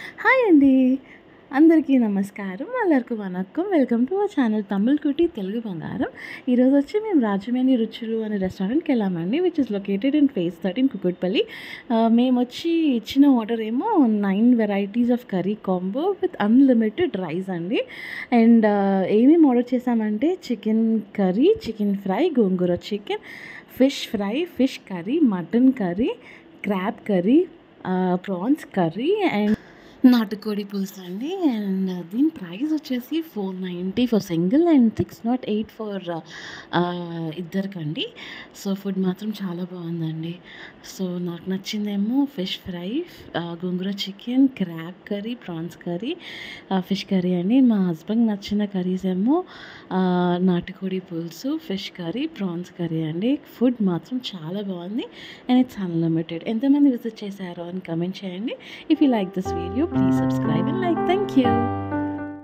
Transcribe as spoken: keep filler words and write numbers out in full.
Hi అండి, అందరికీ నమస్కారం, అందరికీ వనక్కం. Welcome to our channel Tamil Kutti Telugu Bangaram. ఈరోజు వచ్చి మేము రాజమండ్రి రుచులు అనే రెస్టారెంట్కి వెళ్ళామండి, which is located in phase thirteen Kukatpally. మేము వచ్చి ఇచ్చిన ఆర్డర్ ఏమో nine varieties of curry combo with unlimited rice అండి. అండ్ ఏమేమి ఆర్డర్ చేసామంటే chicken curry, chicken fry, gongura chicken, fish fry, fish curry, mutton curry, crab curry, prawns curry and నాటుకోడి పులుసు అండి. అండ్ దీని ప్రైస్ వచ్చేసి four ninety for single and six naught eight for ఇద్దరికండి. So food మాత్రం చాలా బాగుందండి. సో నాకు నచ్చిందేమో fish fry, gongura chicken, crab curry, prawns curry, fish curry అండి. మా హస్బెండ్ నచ్చిన కర్రీస్ ఏమో నాటుకోడి పులుసు, ఫిష్ కర్రీ, ప్రాన్స్ కర్రీ అండి. ఫుడ్ మాత్రం చాలా బాగుంది అండ్ ఇట్స్ అన్లిమిటెడ్. ఎంతమంది విజిట్ చేశారో అని కమెంట్ చేయండి. If you like this video, please subscribe and like. Thank you.